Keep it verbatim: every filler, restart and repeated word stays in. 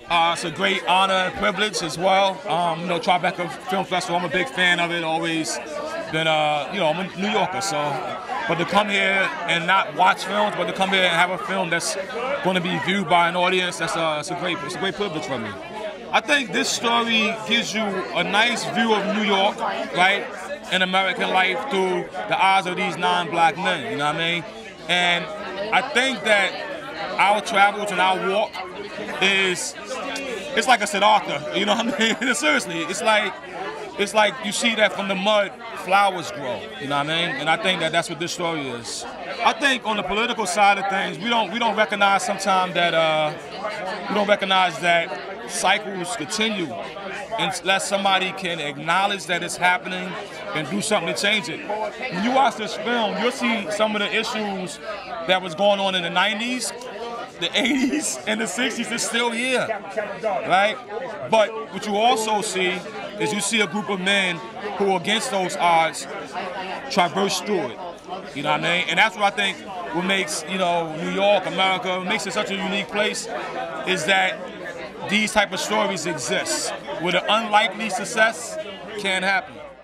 Uh, it's a great honor and privilege as well. Um, you know, Tribeca Film Festival, I'm a big fan of it, always been, uh, you know, I'm a New Yorker, so, but to come here and not watch films, but to come here and have a film that's going to be viewed by an audience, that's a, it's a great, it's a great privilege for me. I think this story gives you a nice view of New York, right, and American life through the eyes of these non-black men, you know what I mean? And I think that our travels and our walk is, it's like a Siddhartha, you know what I mean? Seriously, it's like, it's like you see that from the mud, flowers grow, you know what I mean? And I think that that's what this story is. I think on the political side of things, we don't, we don't recognize sometimes that, uh, we don't recognize that cycles continue unless somebody can acknowledge that it's happening and do something to change it. When you watch this film, you'll see some of the issues that was going on in the nineties, the eighties, and the sixties is still here, right? But what you also see is you see a group of men who, against those odds, traverse through it. You know what I mean? And that's what I think what makes, you know, New York, America, what makes it such a unique place is that these type of stories exist, where the unlikely success can happen.